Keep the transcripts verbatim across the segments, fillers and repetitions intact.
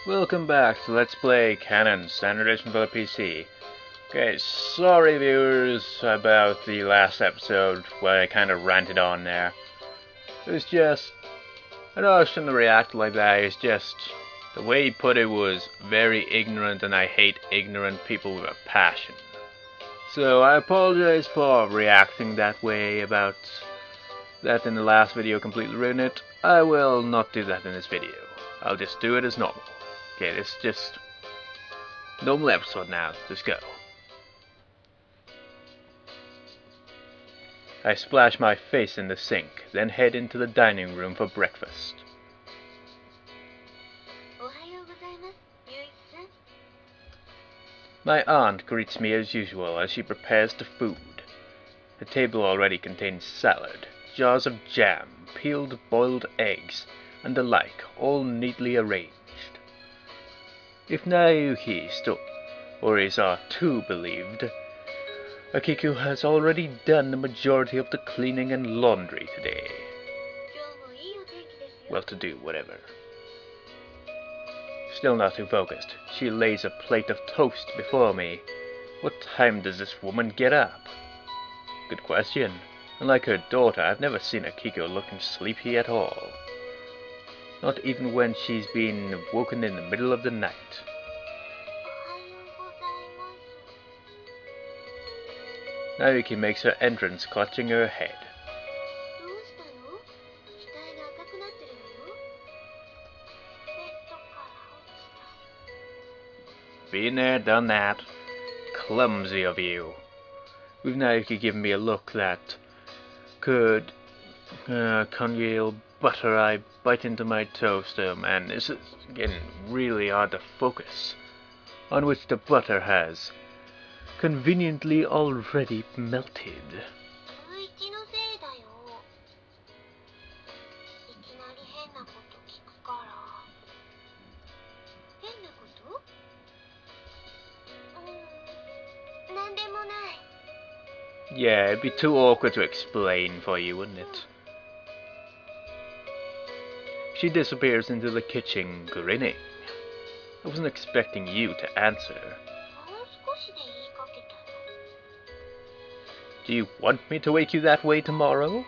Welcome back to Let's Play Kanon, Standard Edition for the P C. Okay, sorry viewers about the last episode where I kind of ranted on there. It was just, I know I shouldn't have reacted like that, it's just, the way he put it was very ignorant and I hate ignorant people with a passion. So I apologize for reacting that way about that in the last video, completely ruined it. I will not do that in this video. I'll just do it as normal. Okay, this is just normal episode now. Let's go. I splash my face in the sink, then head into the dining room for breakfast. My aunt greets me as usual as she prepares the food. The table already contains salad, jars of jam, peeled boiled eggs, and the like, all neatly arranged. If Naoki stories are too believed, Akiko has already done the majority of the cleaning and laundry today. Well to do, whatever. Still not too focused, she lays a plate of toast before me. What time does this woman get up? Good question. Unlike her daughter, I've never seen Akiko looking sleepy at all. Not even when she's been woken in the middle of the night. Naoki makes her entrance clutching her head. Been there, done that. Clumsy of you. With Naoki giving me a look that could uh, congeal butter, I bite into my toast, um, and this is getting really hard to focus, on which the butter has conveniently already melted. Yeah, it'd be too awkward to explain for you, wouldn't it? She disappears into the kitchen, grinning. I wasn't expecting you to answer. Do you want me to wake you that way tomorrow?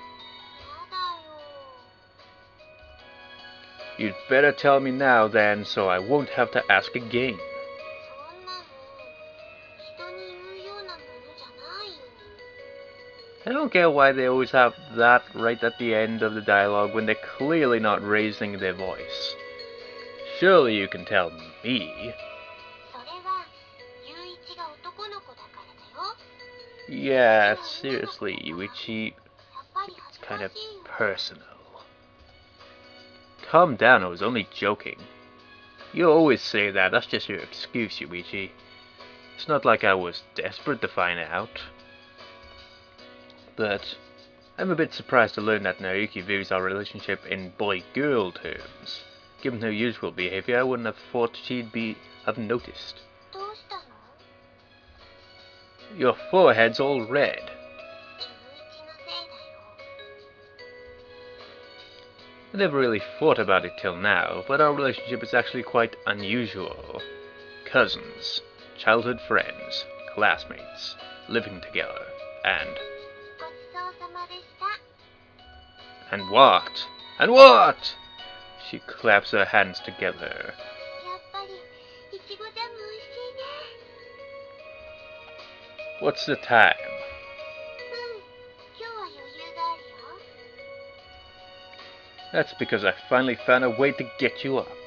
You'd better tell me now then, so I won't have to ask again. I don't get why they always have that right at the end of the dialogue when they're clearly not raising their voice. Surely you can tell me. Yeah, seriously, Yuichi, it's kind of personal. Calm down, I was only joking. You always say that, that's just your excuse, Yuichi. It's not like I was desperate to find out. But I'm a bit surprised to learn that Naoki views our relationship in boy-girl terms. Given her usual behavior, I wouldn't have thought she'd be have noticed. Your forehead's all red. I never really thought about it till now, but our relationship is actually quite unusual. Cousins, childhood friends, classmates, living together, and... And what? And what? She claps her hands together. What's the time? That's because I finally found a way to get you up.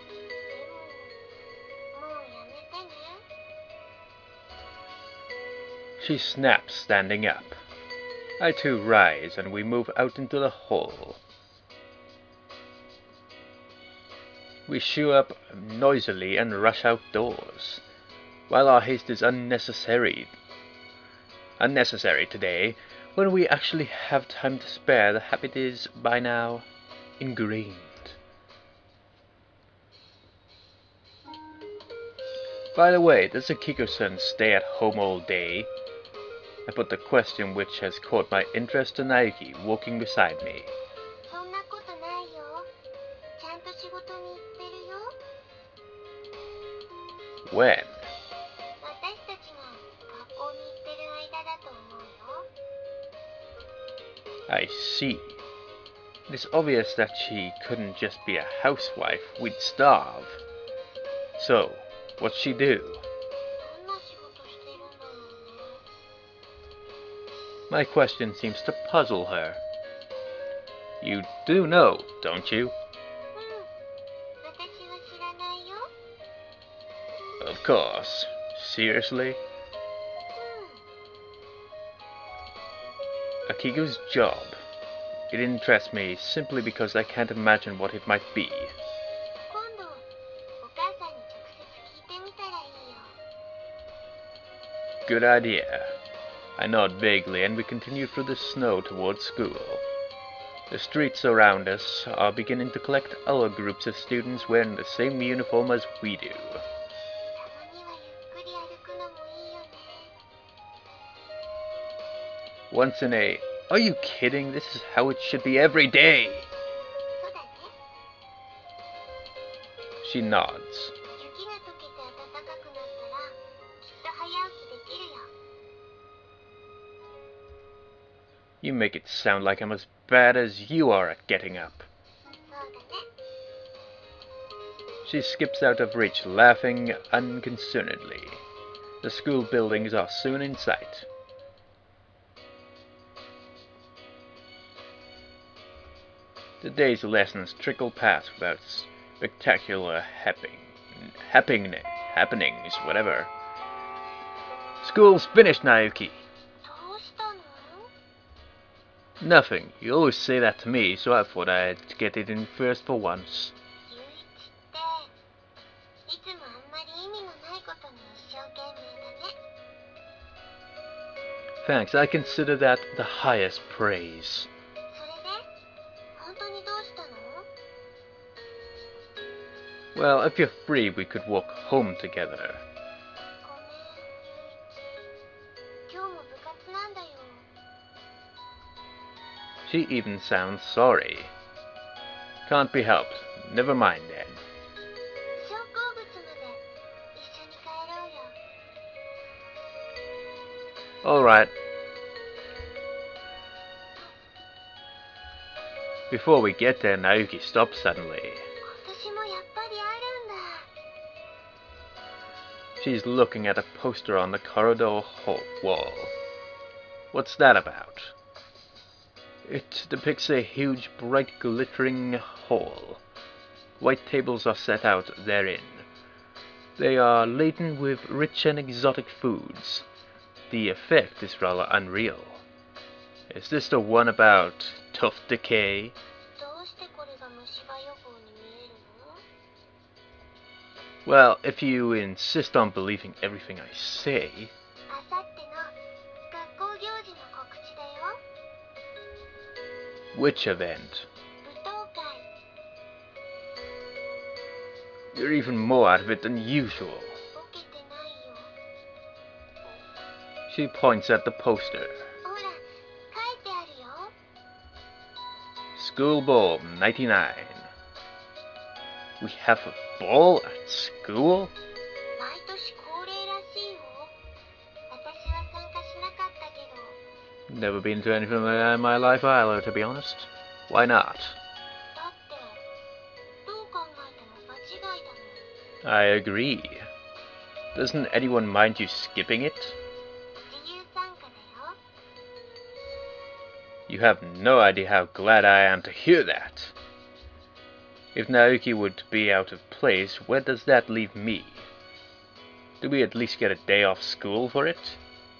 She snaps, standing up. I too rise, and we move out into the hall. We shoo up noisily and rush outdoors. While our haste is unnecessary, unnecessary today, when we actually have time to spare, the habit is, by now, ingrained. By the way, does Akiko-san stay at home all day? I put the question which has caught my interest to Naoki, walking beside me. When? I see. It's obvious that she couldn't just be a housewife. We'd starve. So, what'd she do? My question seems to puzzle her. You do know, don't you? Of course. Seriously? Akiko's job. It interests me simply because I can't imagine what it might be. Good idea. I nod vaguely and we continue through the snow towards school. The streets around us are beginning to collect other groups of students wearing the same uniform as we do. Once in a... Are you kidding? This is how it should be every day! She nods. You make it sound like I'm as bad as you are at getting up. She skips out of reach, laughing unconcernedly. The school buildings are soon in sight. The day's lessons trickle past without spectacular happing, happing, happenings, whatever. School's finished, Naoki. Nothing. You always say that to me, so I thought I'd get it in first for once. Thanks, I consider that the highest praise. Well, if you're free, we could walk home together. She even sounds sorry. Can't be helped. Never mind then. Alright. Before we get there, Naoki stops suddenly. She's looking at a poster on the corridor wall. What's that about? It depicts a huge, bright, glittering hall. White tables are set out therein. They are laden with rich and exotic foods. The effect is rather unreal. Is this the one about tooth decay? Well, if you insist on believing everything I say... Which event? You're even more out of it than usual. She points at the poster. School Ball ninety-nine. We have a ball at school? Never been to anything like that in my life either, to be honest. Why not? I agree. Doesn't anyone mind you skipping it? You have no idea how glad I am to hear that. If Naoki would be out of place, where does that leave me? Do we at least get a day off school for it?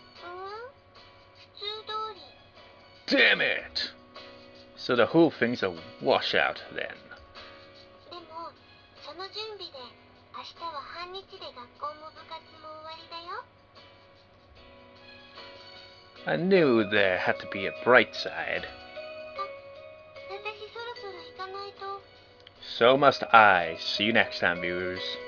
Damn it! So the whole thing's a washout then. I knew there had to be a bright side. So must I. See you next time, viewers.